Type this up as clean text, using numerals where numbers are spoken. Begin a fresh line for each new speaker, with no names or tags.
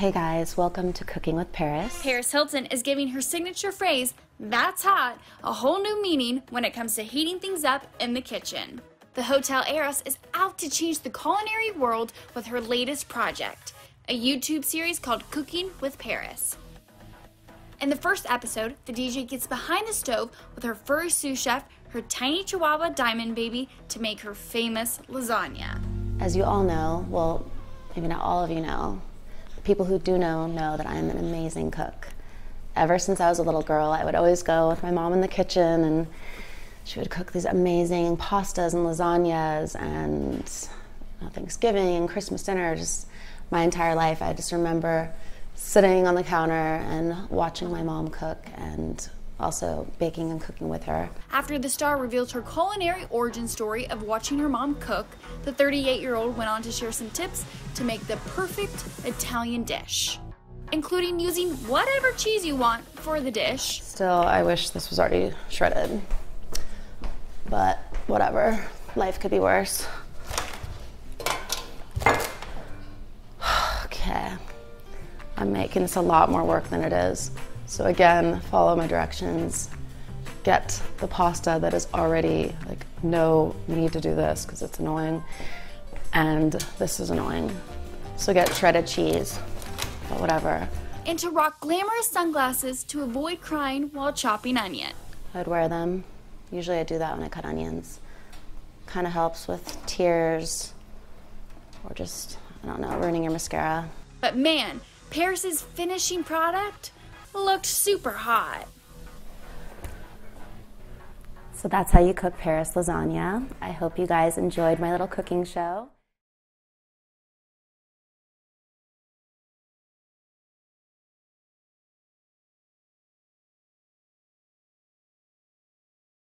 Hey guys, welcome to Cooking with Paris.
Paris Hilton is giving her signature phrase, "That's hot," a whole new meaning when it comes to heating things up in the kitchen. The hotel heiress is out to change the culinary world with her latest project, a YouTube series called Cooking with Paris. In the first episode, the DJ gets behind the stove with her furry sous chef, her tiny chihuahua Diamond Baby, to make her famous lasagna.
As you all know, well, maybe not all of you know, people who do know that I'm an amazing cook. Ever since I was a little girl, I would always go with my mom in the kitchen and she would cook these amazing pastas and lasagnas and Thanksgiving and Christmas dinner. Just my entire life, I just remember sitting on the counter and watching my mom cook and also baking and cooking with her.
After the star revealed her culinary origin story of watching her mom cook, the 38-year-old went on to share some tips to make the perfect Italian dish, including using whatever cheese you want for the dish.
Still, I wish this was already shredded, but whatever. Life could be worse. Okay, I'm making this a lot more work than it is. So again, follow my directions. Get the pasta that is already, no need to do this because it's annoying. And this is annoying. So get shredded cheese, but whatever.
And to rock glamorous sunglasses to avoid crying while chopping onion.
I'd wear them. Usually I do that when I cut onions. Kind of helps with tears or just, I don't know, ruining your mascara.
But man, Paris's finishing product looked super hot.
So that's how you cook Paris lasagna. I hope you guys enjoyed my little cooking show.